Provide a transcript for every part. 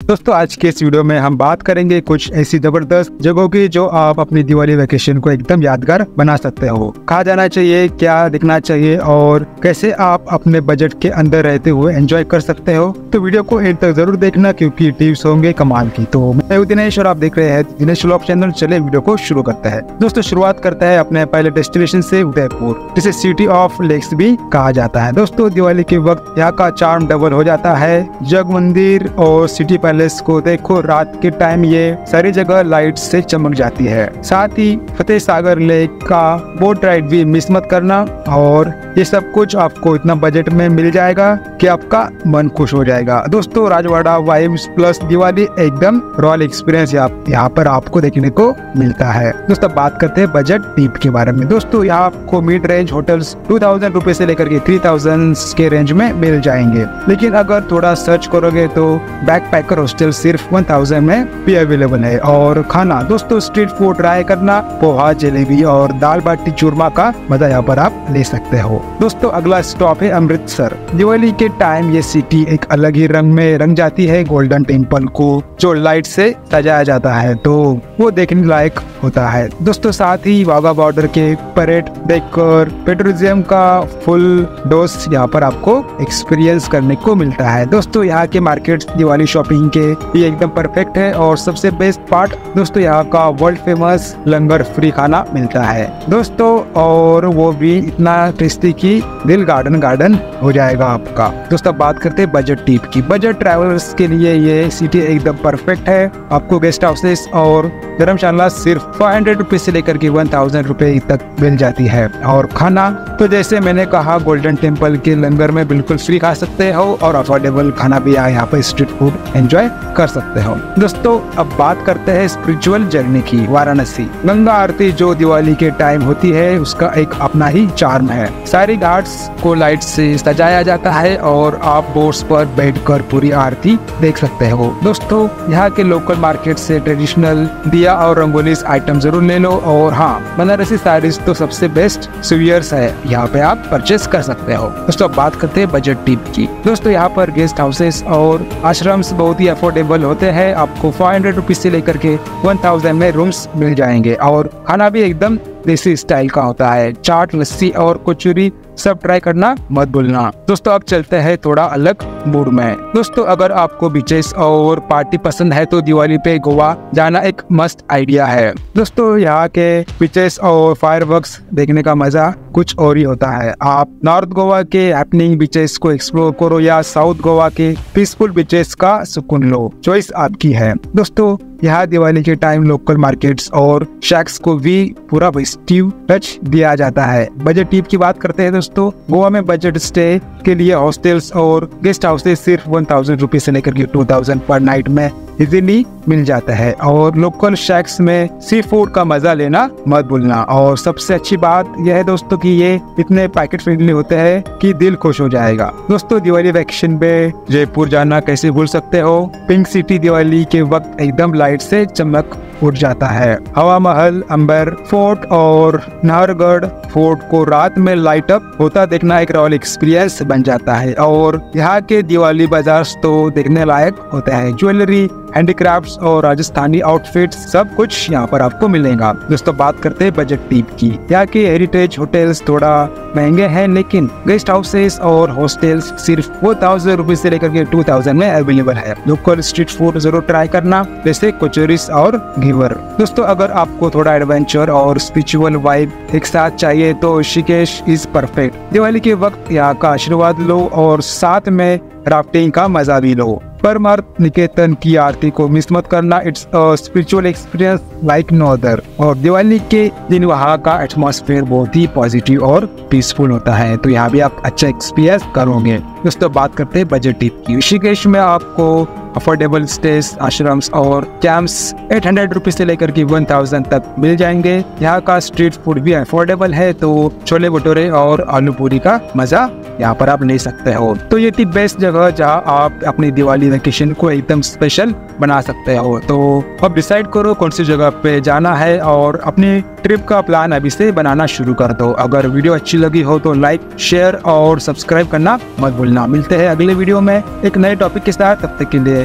दोस्तों आज के इस वीडियो में हम बात करेंगे कुछ ऐसी जबरदस्त जगहों की जो आप अपनी दिवाली वैकेशन को एकदम यादगार बना सकते हो। कहाँ जाना चाहिए, क्या दिखना चाहिए और कैसे आप अपने बजट के अंदर रहते हुए एंजॉय कर सकते हो। तो वीडियो को एंड तक जरूर देखना क्योंकि टिप्स होंगे कमाल की। तो मैं हूं दिनेश और आप देख रहे हैं दिनेश व्लॉग चैनल। चले वीडियो को शुरू करते हैं। दोस्तों शुरुआत करते हैं अपने पहले डेस्टिनेशन से, उदयपुर, जिसे सिटी ऑफ लेक्स भी कहा जाता है। दोस्तों दिवाली के वक्त यहाँ का चार्म डबल हो जाता है। जग मंदिर और सिटी पैलेस को देखो, रात के टाइम ये सारी जगह लाइट से चमक जाती है। साथ ही फतेह सागर लेक का बोट राइड भी मिस मत करना। और ये सब कुछ आपको इतना बजट में मिल जाएगा कि आपका मन खुश हो जाएगा। दोस्तों राजवाड़ा वाइब्स प्लस दिवाली एकदम रॉयल एक्सपीरियंस यहाँ पर आपको देखने को मिलता है। दोस्तों बात करते हैं बजट टिप के बारे में। दोस्तों यहाँ आपको मिड रेंज होटल्स 2000 रुपए से लेकर के 3000 के रेंज में मिल जाएंगे। लेकिन अगर थोड़ा सर्च करोगे तो बैकपैकर हॉस्टल सिर्फ 1000 में भी अवेलेबल है। और खाना दोस्तों स्ट्रीट फूड ट्राई करना, पोहा, जलेबी और दाल बाटी चूरमा का मजा यहाँ पर आप ले सकते हो। दोस्तों अगला स्टॉप है अमृतसर। दिवाली के टाइम ये सिटी एक अलग ही रंग में रंग जाती है। गोल्डन टेम्पल को जो लाइट से सजाया जाता है तो वो देखने लायक होता है। दोस्तों साथ ही वाघा बॉर्डर के परेड देखकर पेट्रोलियम का फुल डोज यहाँ पर आपको एक्सपीरियंस करने को मिलता है। दोस्तों यहाँ के मार्केट दिवाली शॉपिंग के लिए एकदम परफेक्ट है। और सबसे बेस्ट पार्ट दोस्तों यहाँ का वर्ल्ड फेमस लंगर फ्री खाना मिलता है दोस्तों, और वो भी इतना टेस्टी कि दिल गार्डन हो जाएगा आपका। दोस्तों बात करते हैं बजट टिप की। बजट ट्रैवलर्स के लिए ये सिटी एकदम परफेक्ट है। आपको गेस्ट हाउसेस और धर्मशाला सिर्फ 500 रुपए से लेकर के 1000 रुपए तक मिल जाती है। और खाना तो जैसे मैंने कहा गोल्डन टेम्पल के लंगर में बिल्कुल फ्री खा सकते हो और अफोर्डेबल खाना भी यहाँ पर स्ट्रीट फूड एंजॉय कर सकते हो। दोस्तों अब बात करते हैं स्पिरिचुअल जर्नी की। वाराणसी गंगा आरती जो दिवाली के टाइम होती है उसका एक अपना ही चार्म है। सारी घाट्स को लाइट से सजाया जाता है और आप बोट्स पर बैठकर पूरी आरती देख सकते हो। दोस्तों यहाँ के लोकल मार्केट से ट्रेडिशनल दिया और रंगोली आइटम जरूर ले लो। और हाँ, बनारसी साड़ीज तो सबसे बेस्ट सुवियर्स है, यहाँ पे आप परचेस कर सकते हो। दोस्तों बात करते हैं बजट टिप की। दोस्तों यहाँ पर गेस्ट हाउसेस और आश्रम्स बहुत ही अफोर्डेबल होते हैं। आपको 500 रुपीज से लेकर के 1000 में रूम्स मिल जाएंगे। और खाना भी एकदम देसी स्टाइल का होता है। चाट, लस्सी और कचौरी सब ट्राई करना मत भूलना। दोस्तों अब चलते हैं थोड़ा अलग मूड में। दोस्तों अगर आपको बीचेस और पार्टी पसंद है तो दिवाली पे गोवा जाना एक मस्त आइडिया है। दोस्तों यहाँ के बीचेस और फायरवर्क्स देखने का मजा कुछ और ही होता है। आप नॉर्थ गोवा के हैपनिंग बीचेस को एक्सप्लोर करो या साउथ गोवा के पीसफुल बीचेस का सुकून लो, चॉइस आपकी है। दोस्तों यहाँ दिवाली के टाइम लोकल मार्केट्स और शैक्स को भी पूरा फेस्टिव टच दिया जाता है। बजट टिप की बात करते हैं दोस्तों। गोवा में बजट स्टे के लिए हॉस्टल्स और गेस्ट हाउसेस सिर्फ 1000 रुपए से लेकर के 2000 पर नाइट में इजीली मिल जाता है। और लोकल शैक्स में सी फूड का मजा लेना मत भूलना। और सबसे अच्छी बात यह है दोस्तों कि ये इतने पैकेट फ्रेंडली होते हैं कि दिल खुश हो जाएगा। दोस्तों दिवाली वैकेशन में जयपुर जाना कैसे भूल सकते हो। पिंक सिटी दिवाली के वक्त एकदम लाइट से चमक उठ जाता है। हवा महल, अंबर फोर्ट और नाहरगढ़ फोर्ट को रात में लाइट अप होता देखना एक रॉयल एक्सपीरियंस बन जाता है। और यहाँ के दिवाली बाजार तो देखने लायक होते हैं। ज्वेलरी, हैंडीक्राफ्ट्स और राजस्थानी आउटफिट्स सब कुछ यहाँ पर आपको मिलेगा। दोस्तों बात करते हैं बजट टिप की। यहाँ के हेरिटेज होटल्स थोड़ा महंगे हैं लेकिन गेस्ट हाउसेस और हॉस्टल्स सिर्फ 1000 रुपए से लेकर के 2000 में अवेलेबल है। लोकल स्ट्रीट फूड जरूर ट्राई करना जैसे कचौरीस और घेवर। दोस्तों अगर आपको थोड़ा एडवेंचर और स्पिरिचुअल वाइब एक साथ चाहिए तो ऋषिकेश इज परफेक्ट। दिवाली के वक्त यहाँ का आशीर्वाद लो और साथ में राफ्टिंग का मजा भी लो। परमार्थ निकेतन की आरती को मिस मत करना। It's a spiritual experience like no other. और दिवाली के दिन वहाँ का एटमॉस्फेयर बहुत ही पॉजिटिव और पीसफुल होता है, तो यहाँ भी आप अच्छा एक्सपीरियंस करोगे। दोस्तों बात करते हैं बजट टिप की। ऋषिकेश में आपको अफोर्डेबल स्टेज, आश्रम्स और कैंप्स 800 रुपीज से लेकर के 1000 तक मिल जाएंगे। यहाँ का स्ट्रीट फूड भी अफोर्डेबल है, तो छोले भटूरे और आलू पूरी का मजा यहाँ पर आप ले सकते हो। तो ये थी बेस्ट जगह जहाँ आप अपनी दिवाली वैकेशन को एकदम स्पेशल बना सकते हो। तो अब डिसाइड करो कौन सी जगह पे जाना है और अपनी ट्रिप का प्लान अभी से बनाना शुरू कर दो। अगर वीडियो अच्छी लगी हो तो लाइक, शेयर और सब्सक्राइब करना मत भूलना। मिलते हैं अगले वीडियो में एक नए टॉपिक के साथ। तब तक के लिए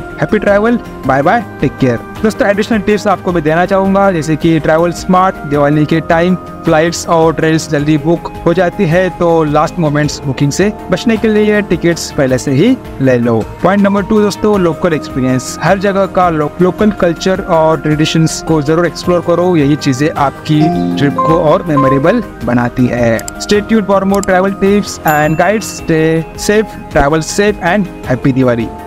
happy travel, bye bye, take care. दोस्तों एडिशनल टिप्स आपको मैं देना चाहूँगा, जैसे कि ट्रैवल स्मार्ट, दिवाली के टाइम फ्लाइट्स और ट्रेन्स जल्दी बुक हो जाती है, तो लास्ट मोमेंट्स बुकिंग से बचने के लिए टिकट्स पहले से ही ले लो। पॉइंट नंबर 2 दोस्तों, लोकल एक्सपीरियंस। हर जगह का लोकल कल्चर और ट्रेडिशंस को जरूर एक्सप्लोर करो, यही चीजें आपकी ट्रिप को और मेमोरेबल बनाती है। Stay tuned for more travel tips and guides. Stay safe, travel safe and happy Diwali.